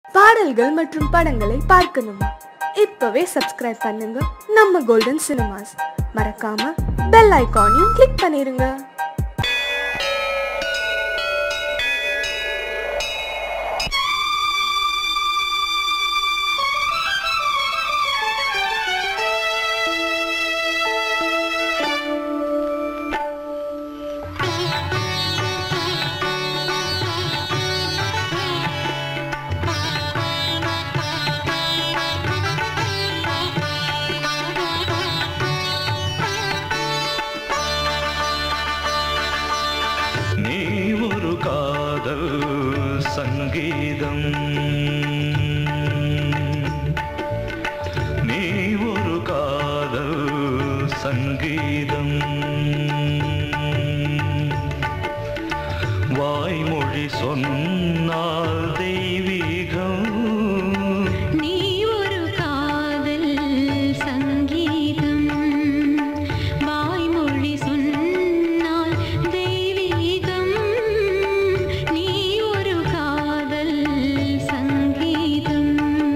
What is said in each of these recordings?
பாடல்கள் மற்றும் படங்களை பார்க்கணுமா? இப்பவே சப்ஸ்கிரைப் பண்ணுங்க நம்ம கோல்டன் சினிமாஸ். மறக்காம பெல் ஐகானையும் கிளிக் பண்ணிருங்க. संगीतम நீ ஒரு காதல் சங்கீதம் வாய்மொழி சொன்னால் தெய்வீகம் நீ ஒரு காதல் சங்கீதம் வாய்மொழி சொன்னால் தெய்வீகம் நீ ஒரு காதல் சங்கீதம்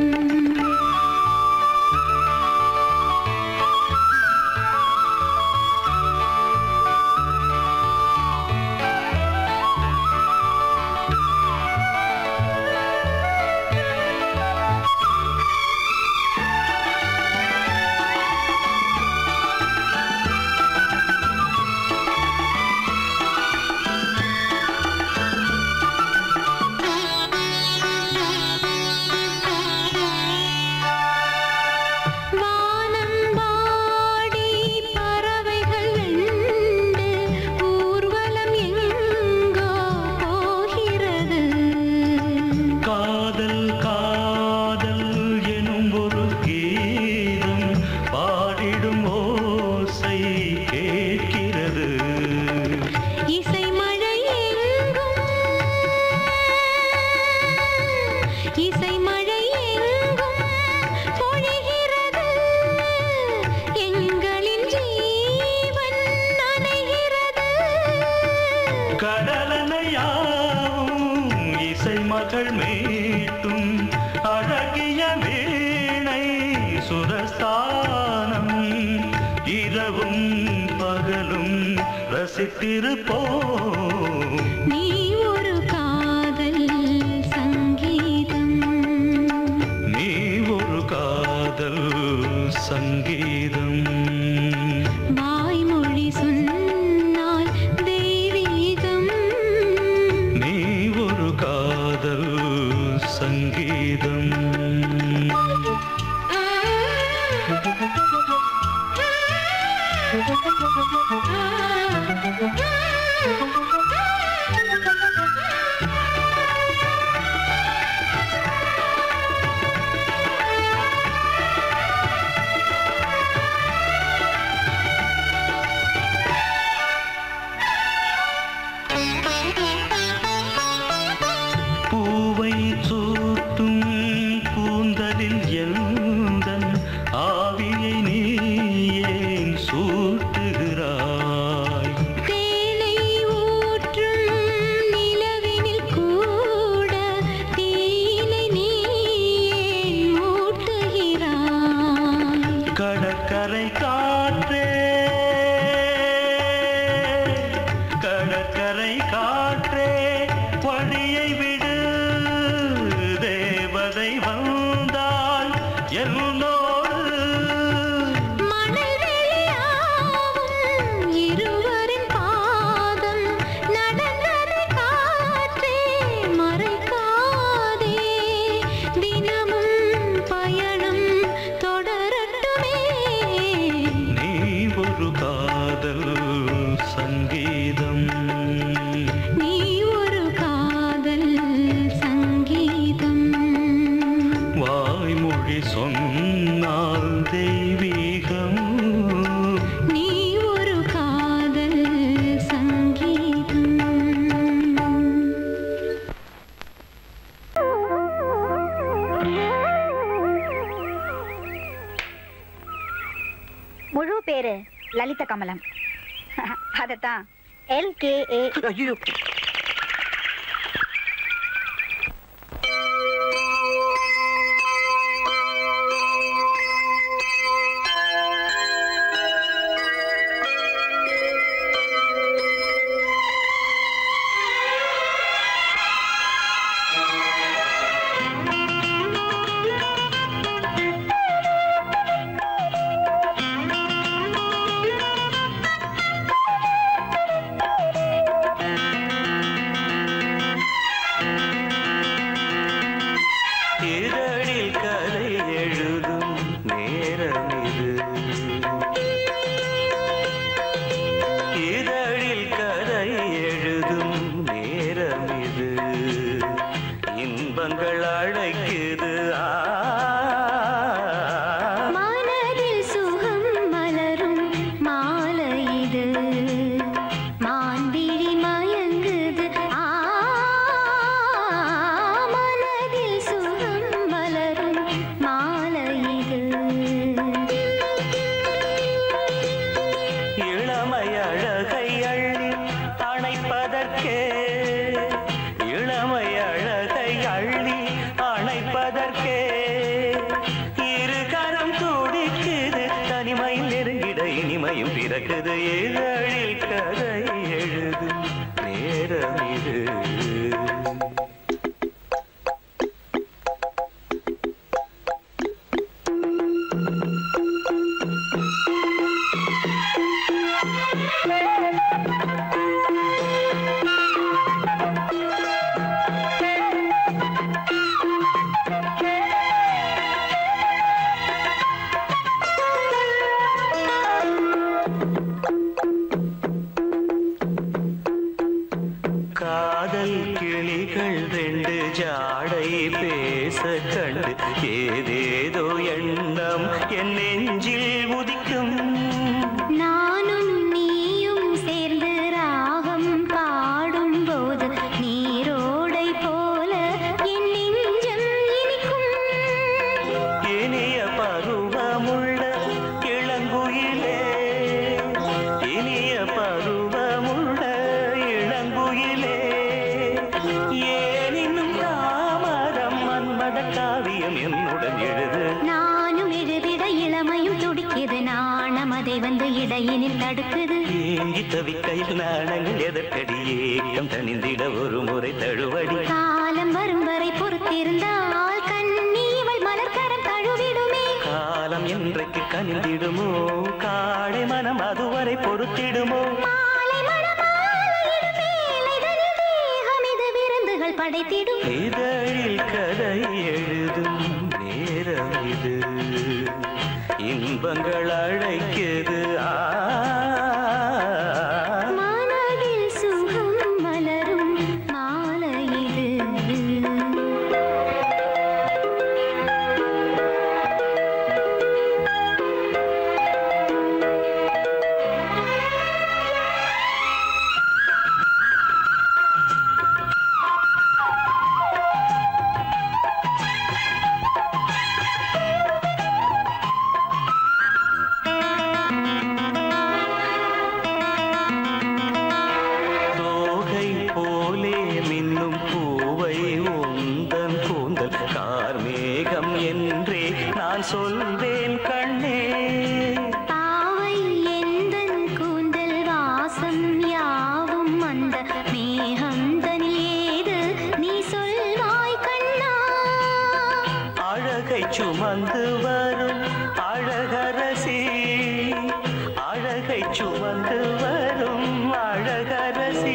மீட்டும் அழகிய வீணை சுரஸ்தானம் இரவும் பகலும் ரசித்திருப்போம் நீ ஒரு காதல் சங்கீதம் நீ ஒரு காதல் சங்கீதம் வாய்மொழி சொன்னால் தெய்வீகம் நீ ஒரு காதல் சங்கீதம் பூவை சூட்டும் கூந்தலில் எந்தன் ஆவியை நீ ஏன் சூட்டுகிறாய் தேனை ஊற்றும் நிலவினில் கூட தீனை நீ ஏன் மூட்டுகிறாய் கடற்கரை காற்றே கடற்கரை காற்றே வழியை விடு தேவதை வந்தால் என்னோடு மணல் வெளியாகும் இருவரின் பாதம் நடந்ததை காற்றே மறைக்காதே தினமும் பயணம் தொடரட்டுமே நீ ஒரு காதல் சங்கீதம் நீ ஒரு காதல் சங்கீதம் வாய்மொழி சொன்னால் தெய்வீகம் நீ ஒரு காதல் சங்கீதம் முழு பேரு லலித கமலம். அதத்தான் LKA. ஐயோ இதழில் கதை எழுதும் நேரம் இது இதழில் கதை எழுதும் நேரம் இது இன்பங்கள் அழைக்குது மனதில் சுகம் மலரும் மாலை இது மான்விழி மயங்குது மனதில் சுகம் மலரும் மாலை இது இளமை அழகை அள்ளி அணைப்பதற்கே இளமை அழகை அள்ளி அணைப்பதற்கே இரு கரம் துடிக்குது தனிமையில் நெருங்கிட இனிமையும் பிறக்குது இதழில் கதை எழுதும் நேரம் இது காதல் கிளிகள் ரெண்டு ஜாடை பேச கண்டு ஏதேதோ எண்ணம் என் நெஞ்சில் உதிக்கும் நானும் நீயும் சேர்ந்து ராகம் பாடும் போது நீரோடை போல என் நெஞ்சம் இனிக்கும் இனிய பருவமுள்ள இளங்குயிலே இனிய பருவமுள்ள இளங்குயிலே ஏனினும் தாமரம் மன்மத காவியம் என்னுடன் எழுது நானும் எழுதிட இளமையும் துடிக்குது நாணம் அதை வந்து இடையினில் தடுக்குது ஏங்கி தவிக்கையில் நாணங்கள் எதற்கடி ஏக்கம் தணிந்திட ஒரு முறை தழுவடி காலம் வரும் வரை பொறுத்திருந்தால் கண்ணீவள் மலர்கரம் தழுவிடுமே காலம் என்றைக்கு கனிந்திடுமோ காடை மனம் அதுவரை பொறுத்திடுமோ மாலை மணமாலையிடும் வேலைதனில் தேகம் இது விருந்துகள் படைத்திடும் இதழில் கதை எழுதும் நேரம் இது இன்பங்கள் அழைக்குது மனதில் சுகம் மலரும் மாலை இது தோகை போலே மின்னும் பூவை உந்தன் கூந்தல் கார்மேகம் என்றே நான் சொல்வேன் கண்ணே பாவை எந்தன் கூந்தல் வாசம் யாவும் அந்த மேகம் தனில் ஏது நீ சொல்வாய் கண்ணா அழகை சுமந்து வரும் அழகரசி அழகை சுமந்து வரும் அழகரசி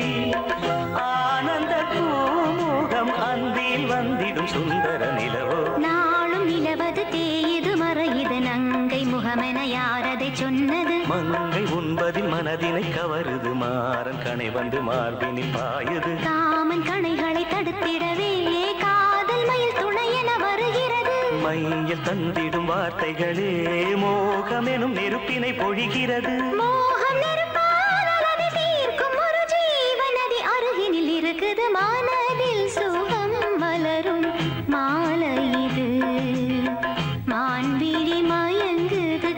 ஆனந்த பூமுகம் அந்தில் வந்திடும் சுந்தர நிலவோ நாளும் நிலவது தேயுது மறையுது நங்கை முகமென யாரதை சொன்னது மங்கை உண்பதில் மனதினை கவருது மாறன் கணை வந்து மார்பினில் பாயுது காமன் கணைகளை தடுத்திடவே காதல் மயில் துணை என வருகிறது மையில் தந்திடும் வார்த்தைகளே மோகமெனும் நெருப்பினை பொழிகிறது மோகம் நெருப்பால் அதை தீர்க்கும் ஒரு ஜீவநதி அருகினில் இருக்குது மனதில் சுகம் மலரும் மாலை இது மான்விழி மயங்குது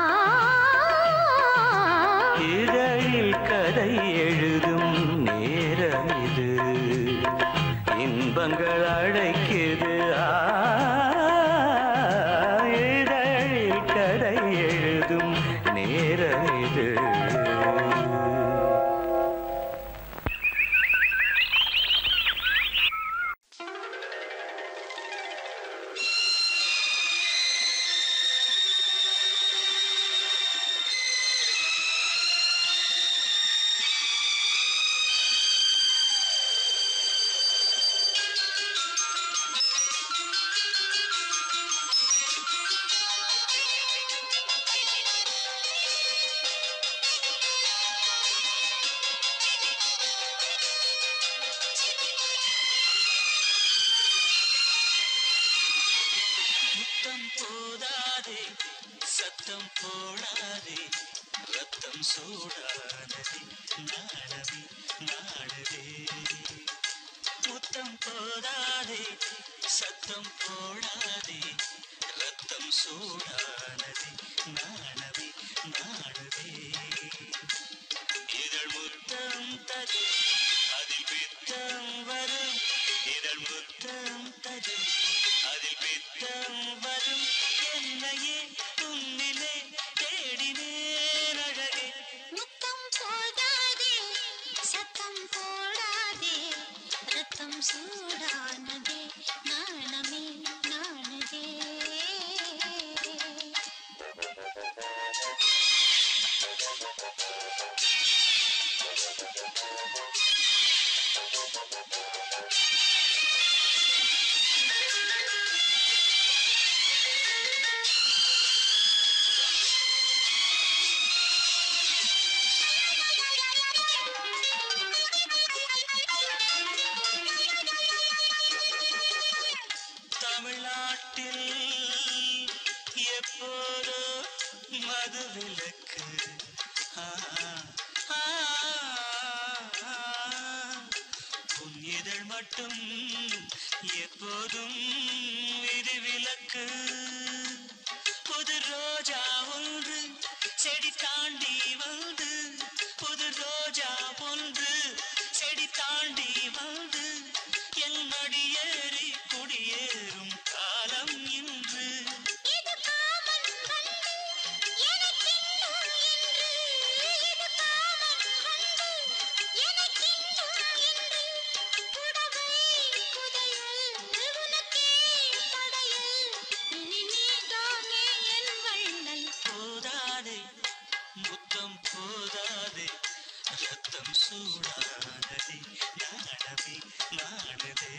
இதழில் கதை எழுதும் நேரம் இது இன்பங்கள் அழைக்குது இதழில் கதை எழுதும் நேரம் இது முத்தம் போதாதே சத்தம் போடாதே ரத்தம் சூடானதே நாடவே நாடவே முத்தம் போதாதே சத்தம் போடாதே ரத்தம் சூடானதே நாடவே நாடவே இதழ் முத்தம் தரும் அதில் பித்தம் வரும் இதழ் முத்தம் தரும் அதில் பித்தம் வரும் என்னையே உன்னிலே தேடினேன் அழகே முத்தம் போதாதே சத்தம் போடாதே ரத்தம் சூடானதே நாணமே நாணதே தமிழ்நாட்டில் எப்போதோ மதுவிலக்கு உன் இதழ் மட்டும் எப்போதும் விதிவிலக்கு புது ரோஜா ஒன்று செடி தாண்டி வந்து புது ரோஜா ஒன்று செடி தாண்டி வந்து என் மடியேறி குடியேறும் காலம் இன்று இது காமன் வந்து எனக்கின்னும் இன்று இது காமன் வந்து எனக்கின்னும் இன்று புடவை புதையல் உனக்கே படையல் இனி நீதானே என் வள்ளல் போதாதே முத்தம் போதாதே ரத்தம் சூடானதே நாடவே நாடவே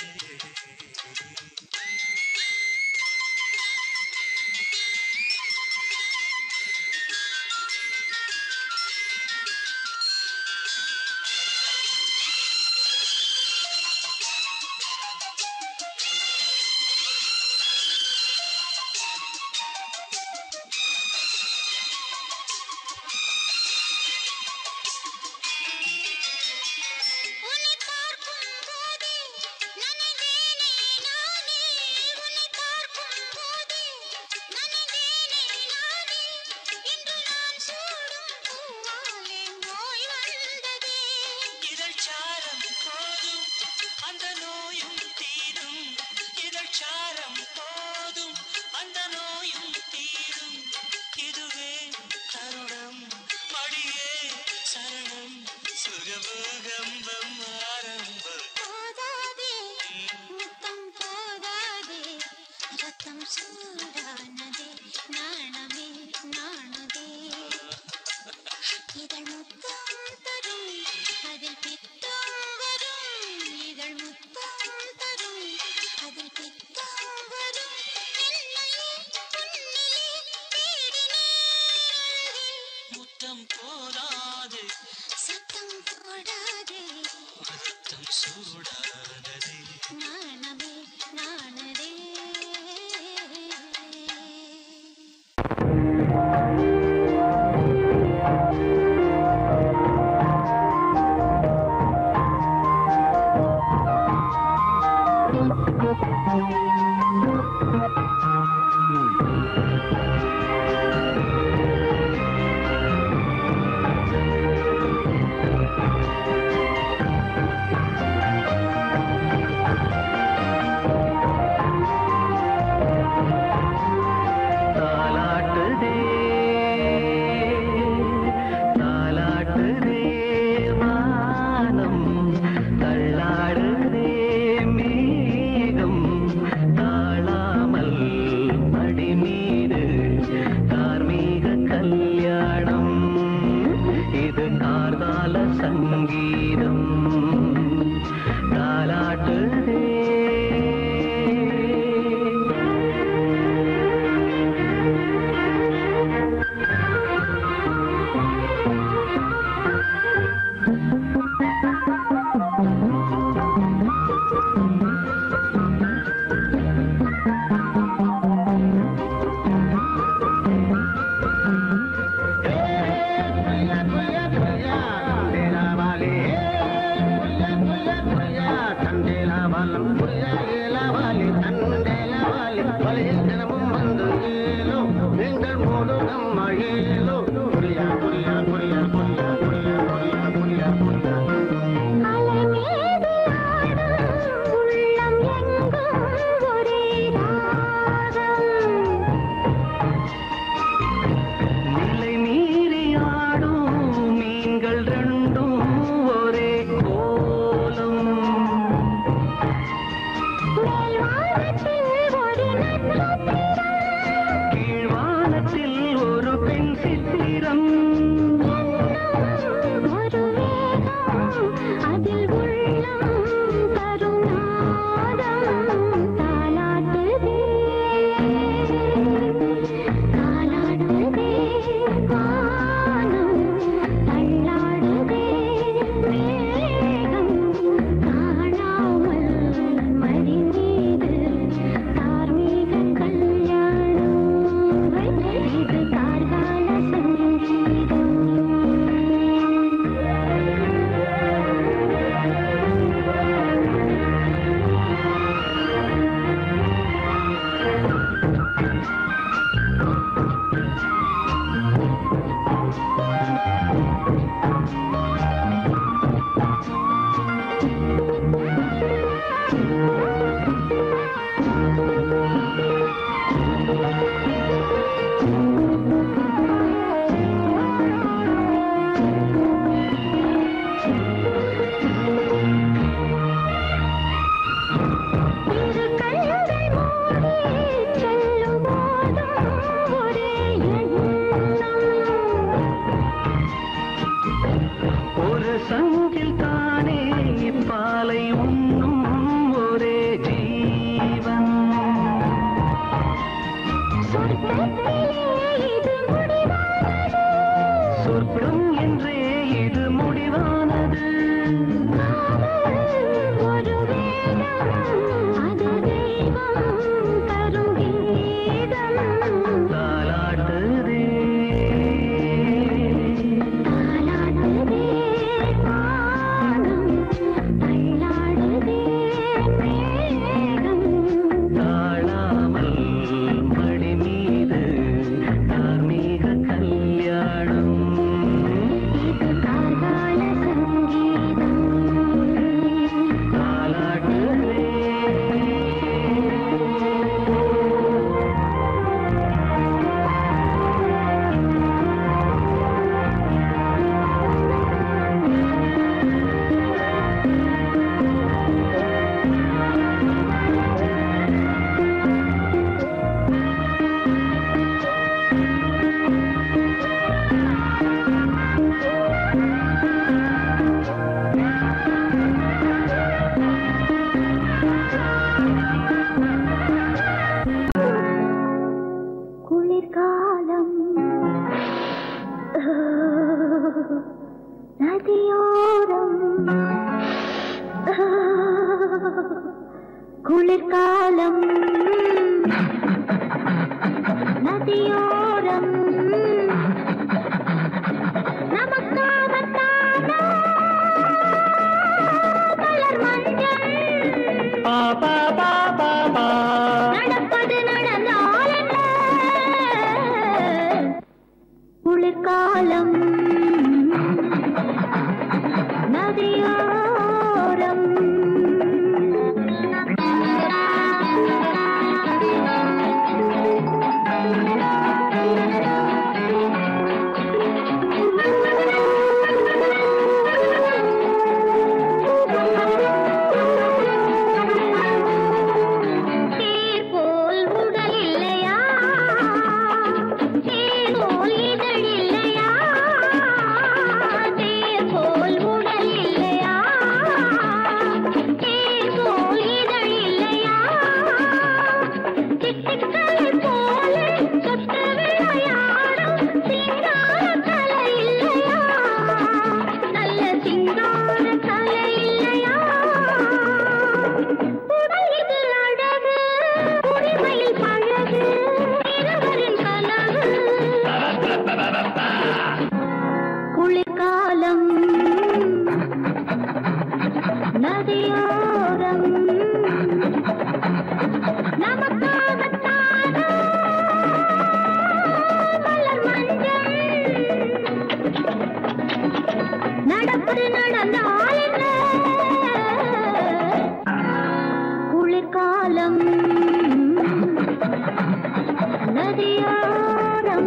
உன்னை பார்க்கும் போதே நனைந்தேனே நானே உன்னை பார்க்கும் போதே நனைந்தேனே நானே இன்று நான் சூடும் பூவாலே நோய் வந்ததே இதழ் சாரம் போதும் அந்த நோயும் தீரும் இதழ் சாரம் போதும் அந்த நோயும் தீரும் இதுவே தருணம் மடியே சரணம் சுகபூகம்பம் ஆரம்பம் போதாதே முத்தம் போதாதே ரத்தம் சூடானதே நாணமே நாணதே இதழ் முத்தம் தரும் அதில் பித்தம் வரும் இதழ் முத்தம் தரும் அதில் பித்தம் வரும் என்னையே உன்னிலே தேடினேன் முத்தம் போதாது சத்தம் போடாதே ரத்தம் சூடானதே நாணமே நாணதே சொர்க்கம் என்றே இது முடிவானது. ஒரு வேதம் அது தெய்வம் தரும் கீதம். தாலாட்டுதே தாலாடுதே வானம், தள்ளாடுதே மேகம். தாழாமல் மடி மீது தார்மீக கல்யாணம். இது கார்கால சங்கீதம். தாலாட்டுதே குளிர்காலம் நதியோரம். குளிர்காலம் நதியோரம். நமக்காகத்தானா மலர் மஞ்சள். பாபா பாபா பா நடப்பது நடந்தால் என்ன? குளிர்காலம் நதியோரம். தேர் போல் உடல் இல்லையா? தேர் போல் இதழ் இல்லையா? தேர் போல் உடல் இல்லையா? தேர் போல் இதழ் இல்லையா? சிட்டுக்களை போல சுற்று விளையாடும் சிங்கார கலை இல்லையா? நல்ல சிங்கார கலை இல்லையா? உடல் இதில் அழகு, உரிமையில் பழகு, இருவரின் கனவு. குளிர்காலம் நதியோரம். நமக்காகத்தானா மலர் மஞ்சள். நடப்பது நடந்தால் என்ன? குளிர்காலம் நதியோரம்.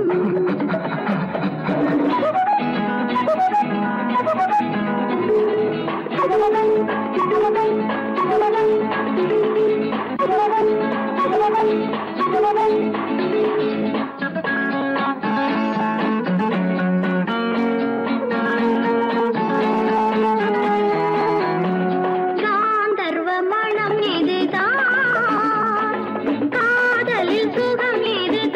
காந்தர்வ மணம் இதுதான், காதலில் சுகம்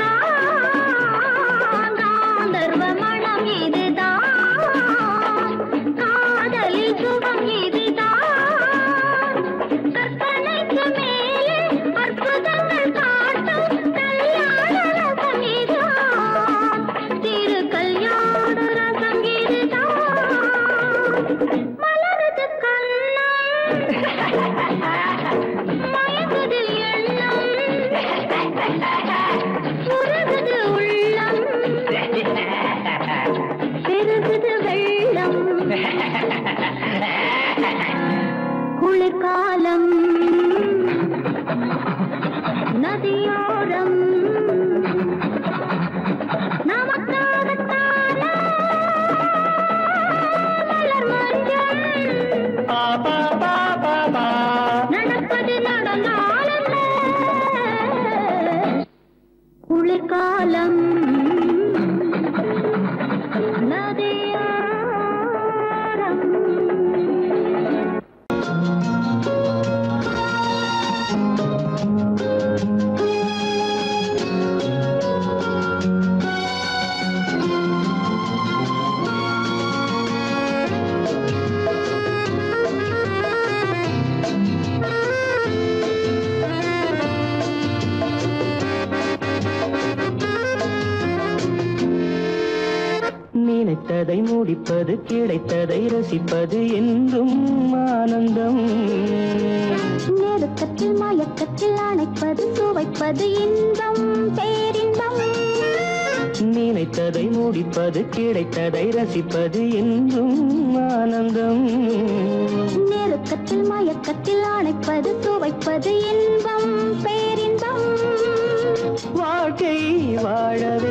இதுதான். காந்தர்வ மணம் இதுதான், காதலில் சுகம் இதுதான். கற்பனைக்கு மேலே அற்புதங்கள் காட்டும் கல்யாண ரசம் இதுதான். திரு கல்யாண ரசம் இதுதான். மலருது கண்ணம், மயங்குது எண்ணம், உருகுது உள்ளம், பெருகுது வெள்ளம். குளிர்காலம் நதியோரம். நமக்காகத்தானா மலர் மஞ்சள். பாபா பாபா பா நடப்பது நடந்தால் என்ன? குளிர்காலம் நதியோரம். நினைத்ததை முடிப்பது கிடைத்ததை ரசிப்பது என்றும் ஆனந்தம். நெருக்கத்தில் மயக்கத்தில் அணைப்பது சுவைப்பது இன்பம் பேரின்பம். நினைத்ததை முடிப்பது கிடைத்ததை ரசிப்பது என்றும் ஆனந்தம். நெருக்கத்தில் மயக்கத்தில் அணைப்பது சுவைப்பது இன்பம் பேரின்பம். வாழ்க்கை வாழவே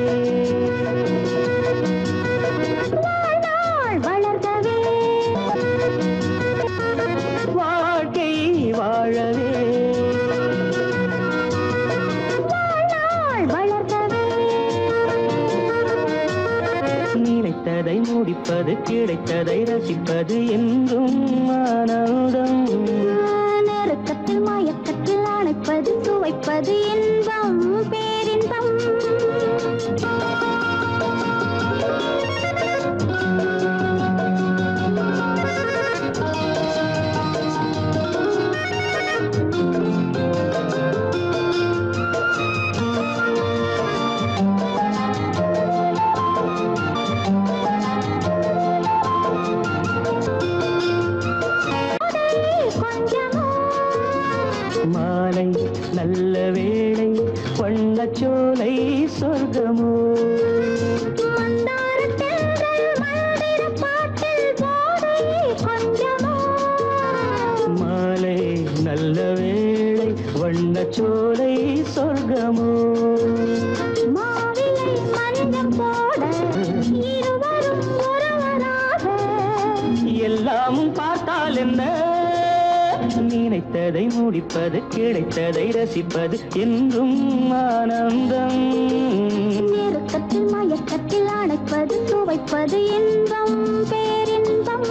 வாழ்நாள் வளர்கவே வாழ்க்கை வாழவே வாழ்நாள் வளர்கவே. நினைத்ததை முடிப்பது கிடைத்ததை ரசிப்பது என்றும் ஆனந்தம். நெருக்கத்தில் மயக்கத்தில் அணைப்பது சுவைப்பது இன்பம் பேரின்பம். மாலை நல்ல வேளை வண்ணச்சோலை சொர்க்கமோ. மாலை நல்ல வேளை வண்ணச்சோலை சொர்க்கமோ. மாவிலை மஞ்சம் போட இருவரும் ஒருவராக எல்லாமும் பார்த்தால் என்ன, நினைத்ததை முடிப்பது கிடைத்ததை ரசிப்பது என்றும் ஆனந்தம். நெருக்கத்தில் மயக்கத்தில் அணைப்பது சுவைப்பது இன்பம் பேரின்பம்.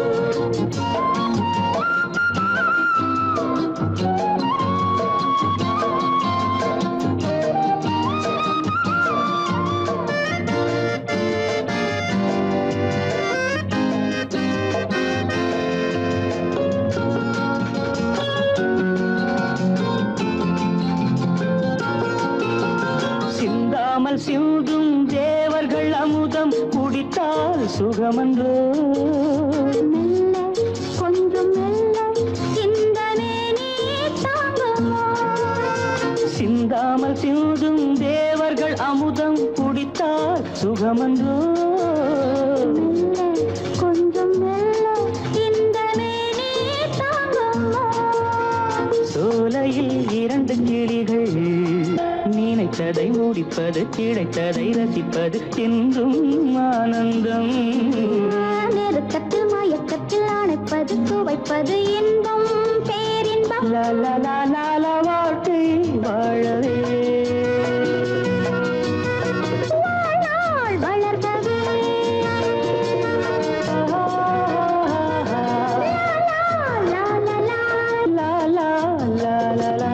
சிந்தாமல் சிந்தும் தேவர்கள் அமுதம் குடித்தால் சுகமன்றோ. மெல்ல கொஞ்சம் மெல்ல சிந்தனே நீ தாங்குமோ. சிந்தாமல் சிந்தும் தேவர்கள் அமுதம் குடித்தால் சுகமன்றோ. மெல்ல கொஞ்சம் மெல்ல சிந்தனே நீ தாங்குமோ. சோலையில் இரண்டு கிளிகள் நினைத்ததை முடிப்பது கிடைத்ததை ரசிப்பது என்றும் ஆனந்தம். நெருக்கத்தில் மயக்கத்தில் அணைப்பது சுவைப்பது இன்பம் பேரின்பம். லால வாழ்க்கை வாழவே வாழ்நாள் வளர்கவே லா லா லா லா. லா லா லா லா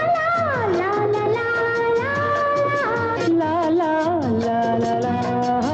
la la la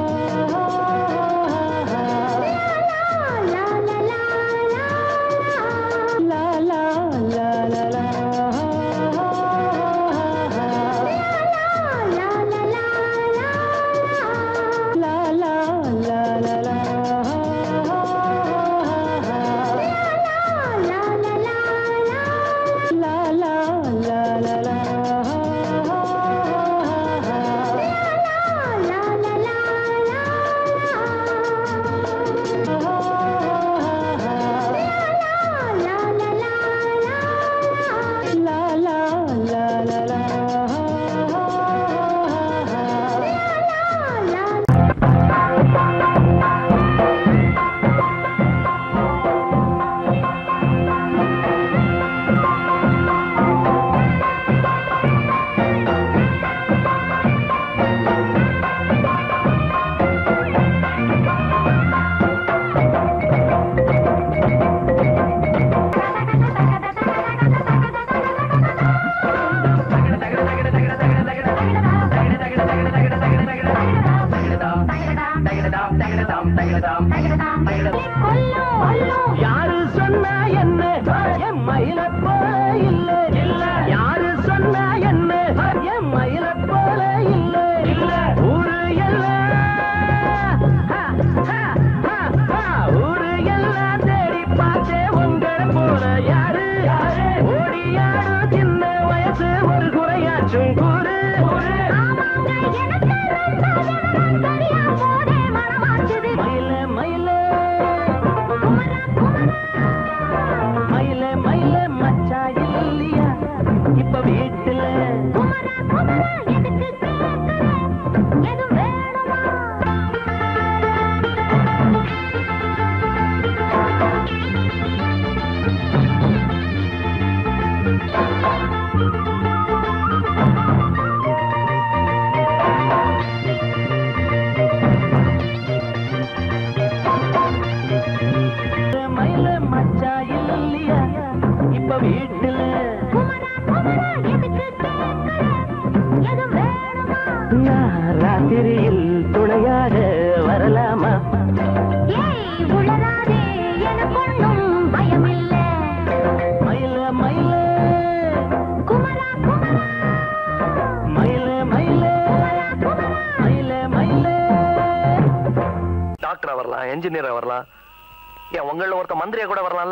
யாரு சொன்னா என்ன என் மயில போல இல்ல இல்ல யாரு சொன்னா என்ன என் மயில போல இல்ல இல்ல ஊரு எல்லாம் ஊரு எல்லாம் தேடி பார்த்தே உங்களை போல யாரு ஓடியாரு சின்ன வயசு ஒரு குறையாச்சும் கூறு மயில மயில மயில மயில மச்சா இல்லையா இப்ப வீட்டுல மயில மச்சா இல்லையா இப்ப வீட்டுல ராத்திரியில் துணையாக வரலாமா மயில மயில மயில மயில மயில மயில டாக்டரா வரலாம் என்ஜினியரா வரலாம் ஏன் உங்கள ஒருத்த மந்திரியா கூட வரலாம்ல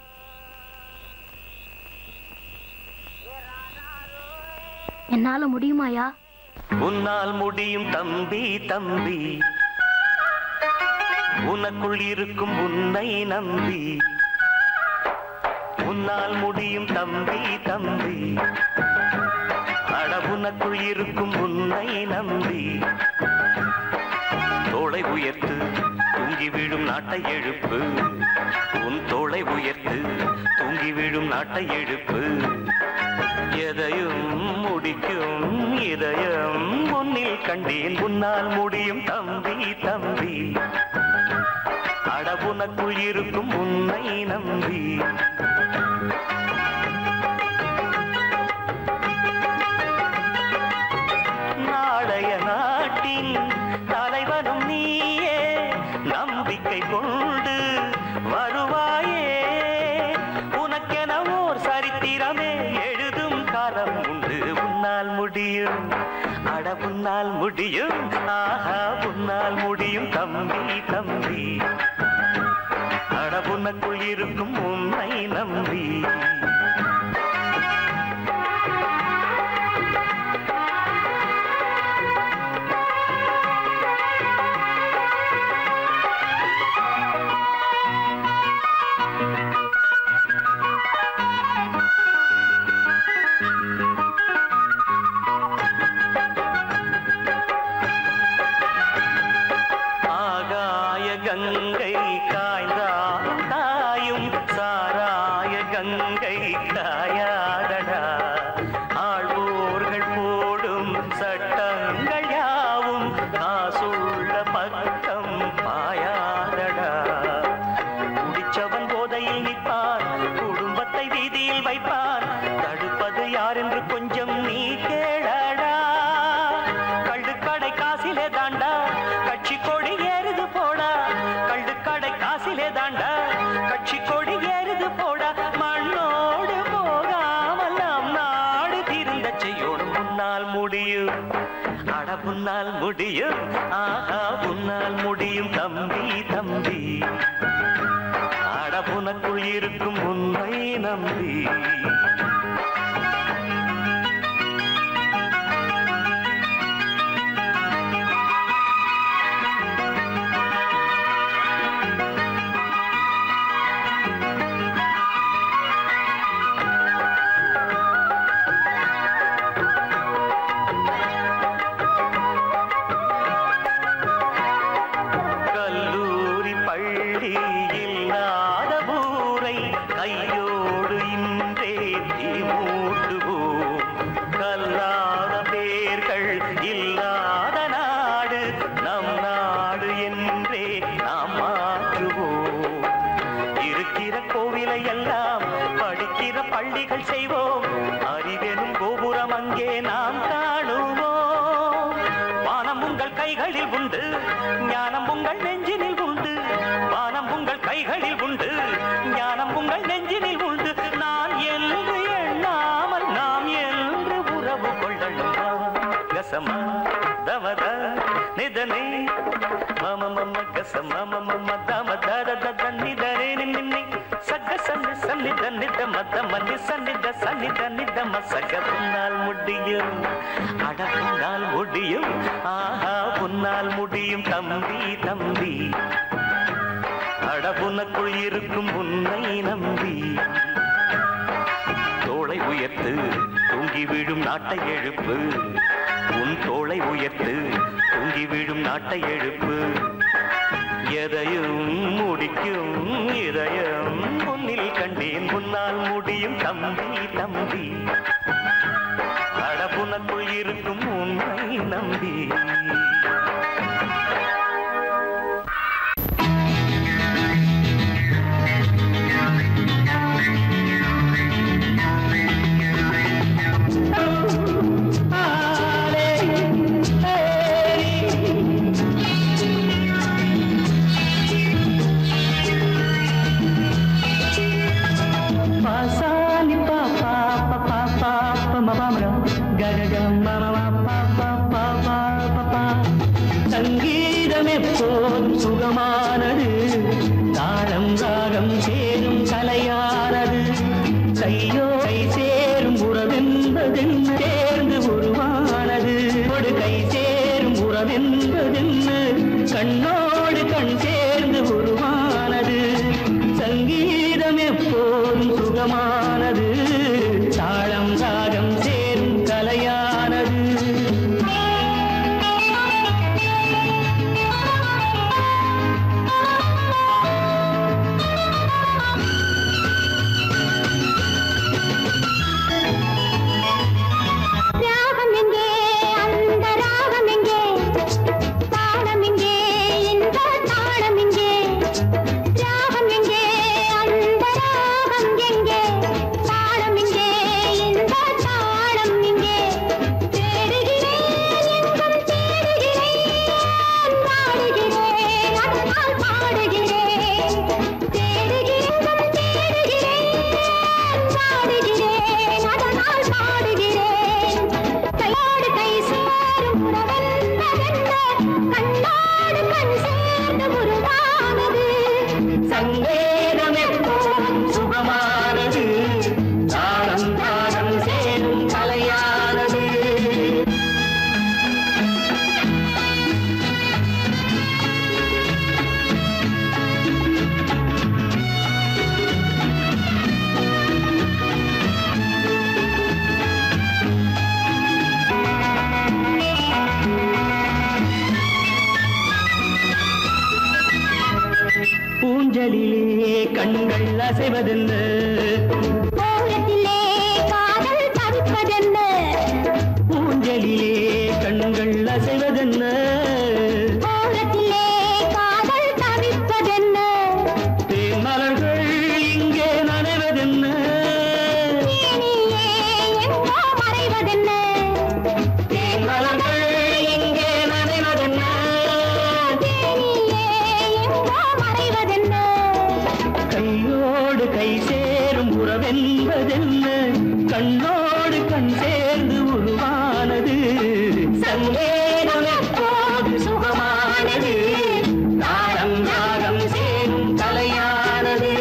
என்னால முடியுமாயா? உன்னால் முடியும் தம்பி தம்பி உனக்குள் இருக்கும் உன்னை நம்பி உன்னால் முடியும் தம்பி தம்பி அட உனக்குள் இருக்கும் உன்னை நம்பி தோளை உயர்த்து தூங்கி விழும் நாட்டை எழுப்பு உன் தோளை உயர்த்து தூங்கி விழும் நாட்டை எழுப்பு எதையும் முடிக்கும் இதயம் முன்னில் கண்டேன் உன்னால் முடியும் தம்பி தம்பி அட உனக்குள் இருக்கும் உன்னை நம்பி நாளைய நாட்டின் தலைவனும் நீயே நம்பிக்கை கொண்டு வருவாயே உனக்கென ஓர் சரித்திரமே எழுதும் காலம் உண்டு உன்னால் முடியும் அட உன்னால் முடியும் ஆஹா உன்னால் முடியும் தம்பி தம்பி அட உனக்குள் இருக்கும் உன்னை நம்பி கங்கை காய்ந்தாலும் காயும் சாராய கங்கை காயாதடா ஆழ்வோர்கள் போடும் சட்டங்கள் யாவும் காசுள்ள பக்கம் பாயாதடா குடிச்சவன் போதையில் நிற்பான் குடும்பத்தை வீதியில் வைப்பான் தடுப்பது யார் என்று கொஞ்சம் நீ கேளடா கள்ளுக்கடை காசிலே தாண்டா கட்சி கொடி ஏறுது போடா கள்ளுக்கடை காசிலே தாண்டா கட்சி கொடி ஏறுது போடா மண்ணோடு போகாமல் நாம் நாடு திருந்த செய்யோடும் உன்னால் முடியும் அட உன்னால் முடியும் ஆஹா உன்னால் முடியும் தம்பி தம்பி அட உனக்குள் இருக்கும் உன்னை நம்பி இல்லாத ஊரை கையோடு இன்றே தீமூட்டுவோம் கல்லாத பேர்கள் இல்லாத நாடு நம் நாடு என்றே நாம் மாற்றுவோம் இருக்கிற கோவிலை எல்லாம் படிக்கிற பள்ளிகள் செய்வோம் அறிவெனும் கோபுரம் அங்கே நாம் காணுவோம் வானம் உங்கள் கைகளில் உண்டு ஞானம் உங்கள் தனிதனே மம மம கச மம மம தம தர தனிதனே நின்னி சக சன்னி சன்னித நித மத மன்னி சன்னித சன்னித நித மசக புன்னால் முடியும் அட புன்னால் முடியும் ஆஹா புன்னால் முடியும் தம்பி தம்பி அடபுனக்குள் இருக்கும் உன்னை நம்பி தோளை உயர்த்து தூங்கி விழும் நாட்டை எழுப்பு உன் தோளை உயர்த்து தூங்கி விழும் நாட்டை எழுப்பு எதையும் முடிக்கும் இதயம் முன்னில் கண்டேன் முன்னால் முடியும் தம்பி தம்பி அடபுனக்குள் இருக்கும் உன்னை நம்பி சங்கீதம் எப்போதும் சுகமானது தாளம் ராகம் சேரும் கலையானது கையோ கை சேரும் உறவென்பதென்ன சேர்ந்து உருவானது ஒரு கை சேரும் உறவென்பதென்ன கண்ணோடு கண் சேர்ந்து உருவானது சங்கீதம் எப்போதும் சுகமானது தாளம் ராகம் சேரும் கலையானது ஊஞ்சலிலே கண்கள் அசைவதென்ன காதல் தவிப்பதென்ன ஊஞ்சலிலே கண்கள் அசைவதென்ன காதல் தவிப்பதென்ன தேன் மலர்கள் இங்கே நனைவதென்ன மறைவதென்ன தேன் மலர்கள் இங்கே நனைவதென்ன கையோடு கை சேரும் உறவென்பதென்ன கண்ணோடு கண் சேர்ந்து உருவானது சங்கேதம் எப்போது சுகமானது தாளம் ராகம் சேரும் கலையானது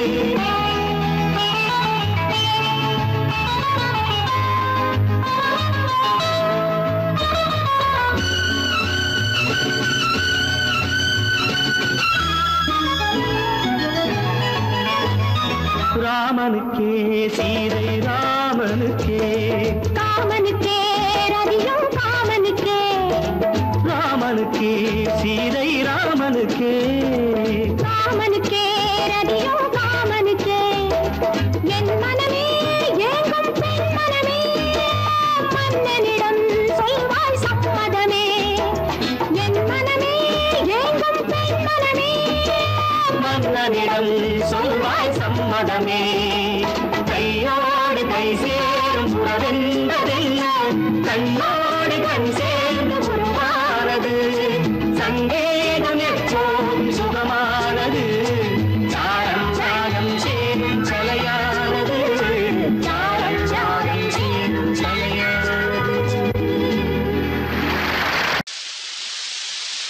ராமனுக்கே சீதை ராமனுக்கே காமனுக்கே ரதியும் காமனுக்கே ராமனுக்கே சீதை ராமனுக்கே காமனுக்கே ரதியும் காமனுக்கே என் மனமே ஏங்கும் பெண் மனமே மன்னனிடம் சொல்வாய் சம்மதமே என் மனமே ஏங்கும் பெண் மனமே மன்னனிடம் சொல்வாய் சம்மதமே கையோடு கை சேரும் உறவென்பதென்ன கண்ணோடு கண் சேர்ந்து உருவானது சங்கேதம் எப்போதும் சுகமானது தாளம் ராகம் சேரும் கலையானது தாளம் ராகம் சேரும் கலையானது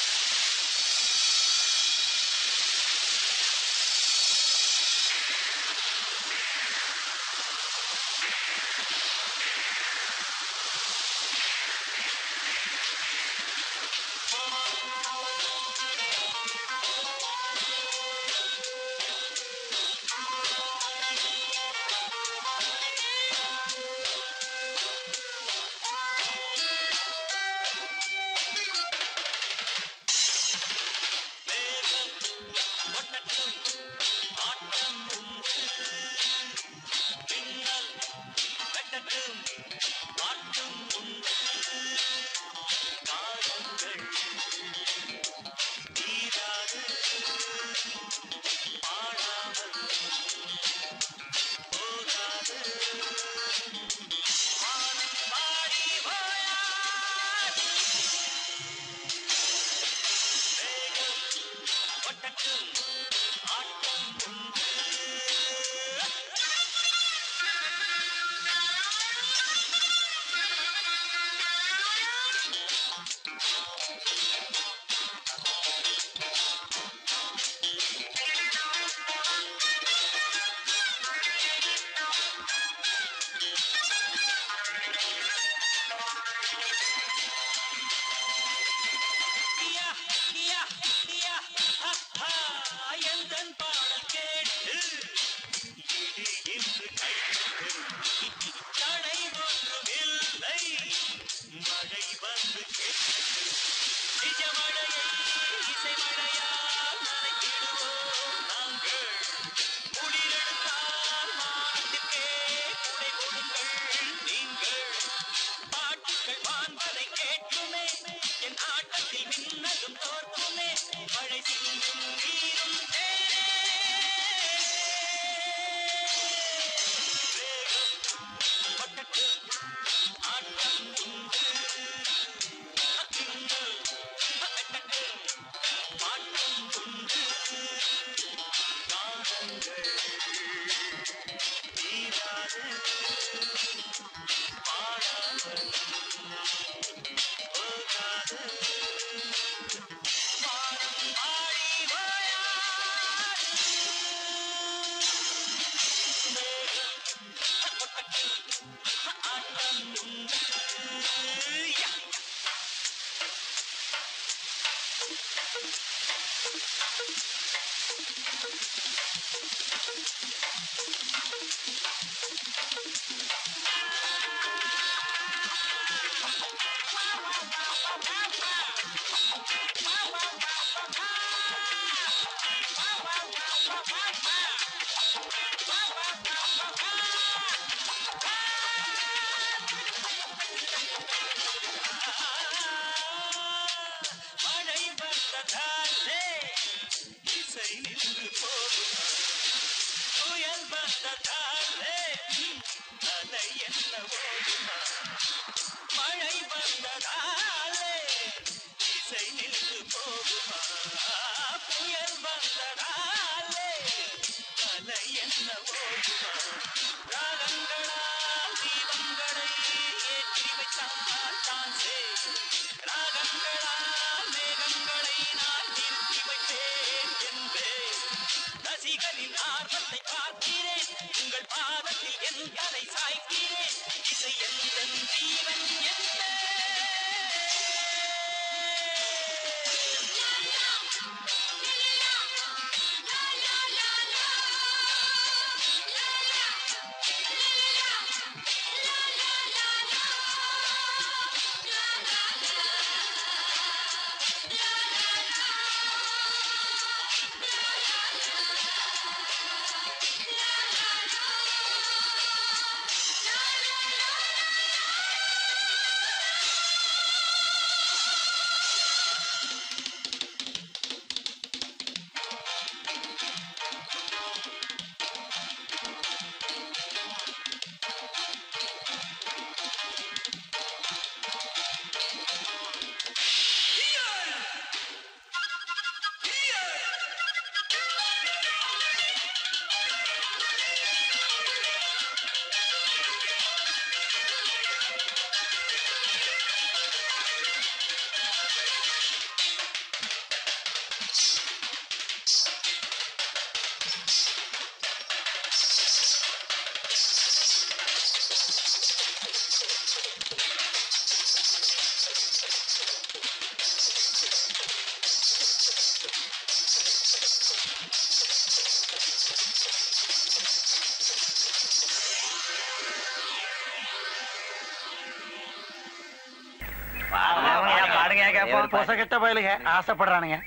பொசகிட்ட பயலுங்க ஆசைப்படுறானுங்க.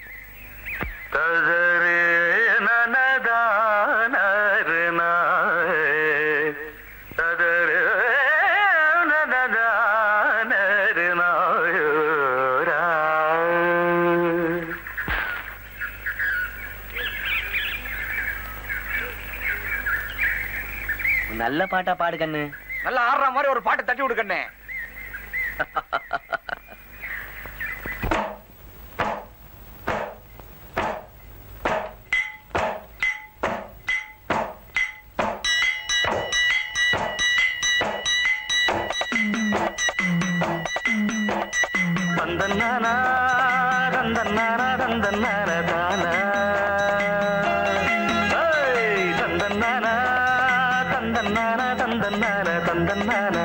நல்ல பாட்டா பாடு கண்ணு. நல்லா ஆடுற மாதிரி ஒரு பாட்டு தட்டி விடு கண்ணு. தானா தந்தன்னானா தந்தன்னானா தந்தன்னானா தந்தன்னானா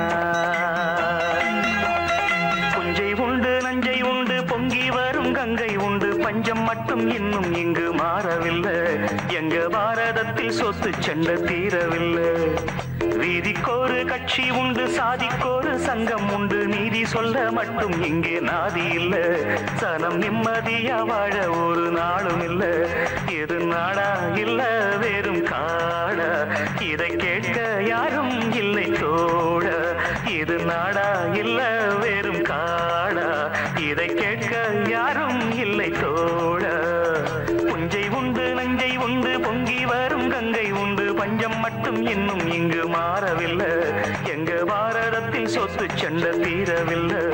புஞ்சை உண்டு நஞ்சை உண்டு பொங்கி வரும் கங்கை உண்டு பஞ்சம் மட்டும் இன்னும் இங்கு மாறவில்லை எங்க பாரதத்தில் சொத்து சண்டை தீரவில்லை வீதிக்கோரு கட்சி உண்டு சாதிக்கோரு சங்கம் உண்டு நீதி சொல்ல மட்டும் இங்கே நாதி இல்ல சனம் நிம்மதியா வாழ ஒரு நாளும் இல்ல எது நாடா இல்ல வெறும் காடா இதை கேட்க யாரும் இல்லை தோட இது நாடா இல்ல வெறும் காடா இதை கேட்க யாரும் இல்லை தோட புஞ்சை உண்டு நஞ்சை உண்டு பொங்கி வரும் கங்கை உண்டு பஞ்சம் மட்டும் இன்னும் இங்கு மாறவில்லை எங்க பாரதத்தில் சொத்து சண்டை தீரவில்லை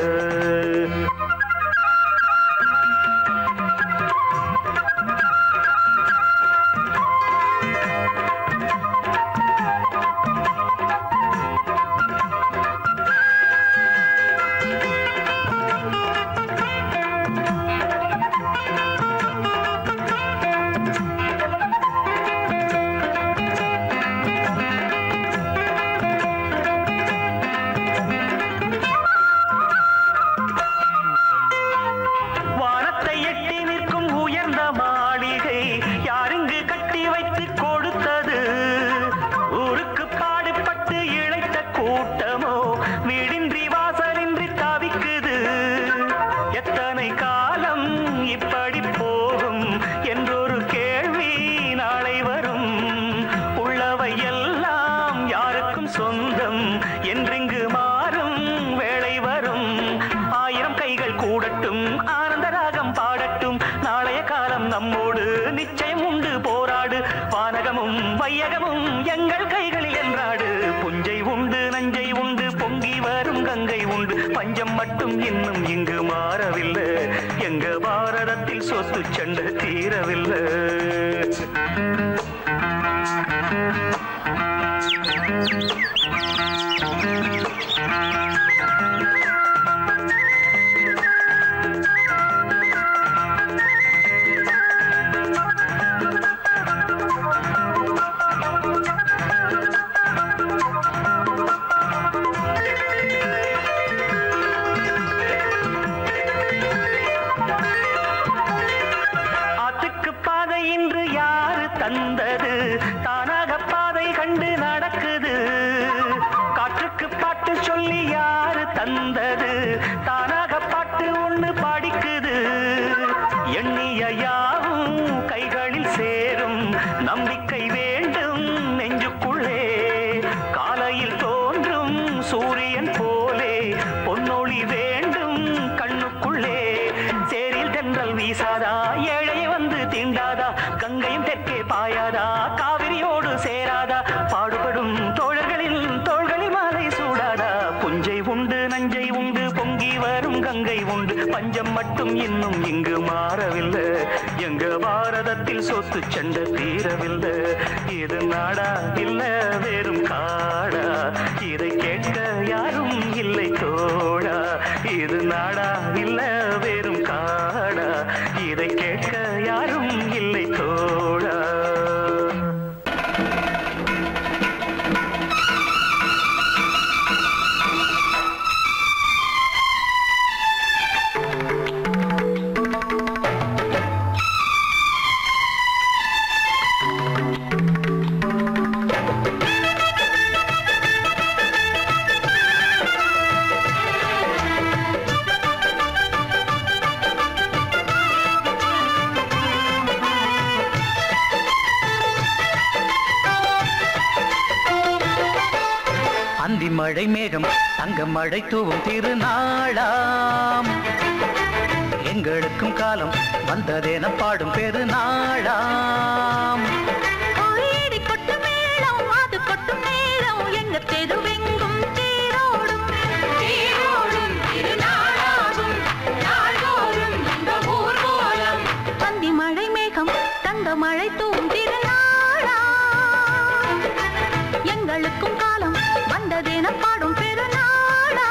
பஞ்சம் மட்டும் இன்னும் இங்கு மாறவில்லை எங்க பாரதத்தில் சொத்து சண்டை தீரவில்லை பஞ்சம் மட்டும் இன்னும் இங்கு மாறவில்லை எங்க பாரதத்தில் சொத்து சண்டை தீரவில்லை இது நாடா இல்ல வெறும் காடா இதை கேட்க யாரும் இல்லை தோடா இது நாடா இல்ல வெறும் காடா இதை கேட்க யாரும் இல்லை தோடா மழை மேகம் தங்க மழை தூவும் திருநாளாம் எங்களுக்கும் காலம் வந்ததென பாடும் பெருநாளாம் கொட்டு மேளம் அது கொட்டு மேளம் எங்க தெருவெங்கும் தேரோடும் தேரோடும் திருநாளாகும் நாள்தோறும் இந்த ஊர்வலம் பந்தி மழை மேகம் தங்க மழை தூவும் திருநாளாம் எங்களுக்கும் காலம் வந்ததென பாடும் பெருநாளா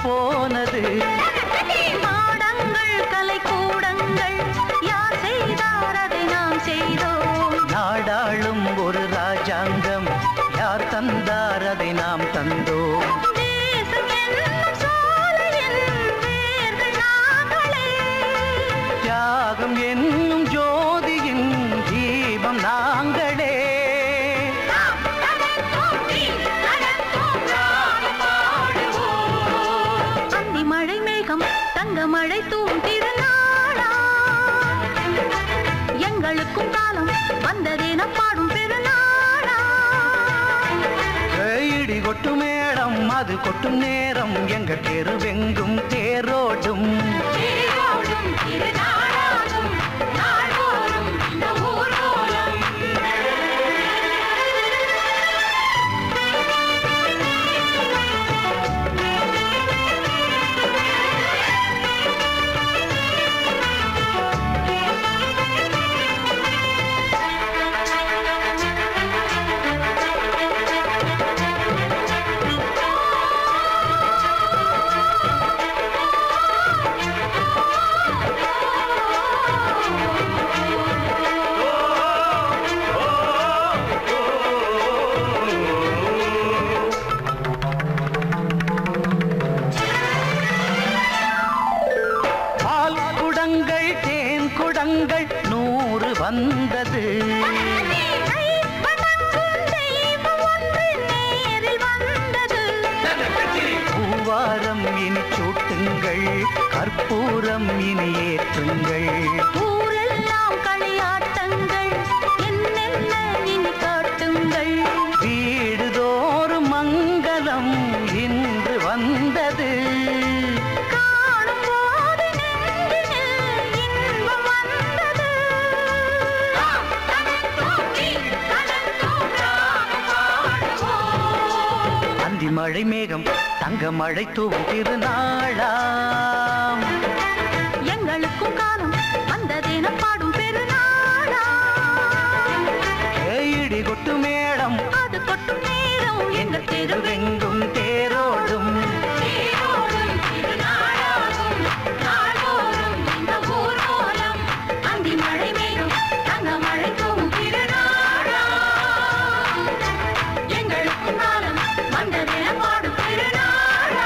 போனது. பாடங்கள் கலை கூடங்கள் யார் செய்தார் அதை நாம் செய்தோம். நாடாளும் ஒரு ராஜாங்கம் யார் தந்தார் அதை நாம் தந்தோம். தேசம் என்னும் சோலையின் வேர்கள் நாங்களே. தியாகம் என்னும் ஜோதியின் தீபம் நாங்களே. அந்தி மழை மேகம் தங்க மழை தூவும் திருநாளா. எங்களுக்கும் காலம் வந்ததென பாடும் பெருநாளா. இடி கொட்டும் மேடம் அது கொட்டும் நேரம் எங்க தெருவெங்கும் தேரோடும். தேரோடும் திருநாளாகும் நாள்தோறும் இந்த ஊர்வலம். பால் குடங்கள் தேன் குடங்கள் 100 வந்தது. பூவாரம் இனி சூட்டுங்கள் கற்பூரம் இனி ஏற்றுங்கள். ஊரெல்லாம் களியாட்டங்கள் என்னென்ன இனி காட்டுங்கள். வீடுதோறும் மங்களம் இன்று வந்தது. காணும் போது நெஞ்சினில் இன்பம் வந்தது. அந்தி மழை மேகம் தங்க மழை தூவும் திருநாளாம். எங்களுக்கும் காலம் வந்ததென பாடும் பெருநாளா. இடி கொட்டு மேடம் அது கொட்டும் நேரம் எங்கள் தெருவெங்கும் தேரோடும். தேரோடும் திருநாளாகும் நாள்தோறும் இந்த ஊர்வலம். அந்தி மழை மேகம் தங்க மழை தூவும் திருநாளா. எங்களுக்கும் காலம் வந்ததென பாடும் பெருநாளா.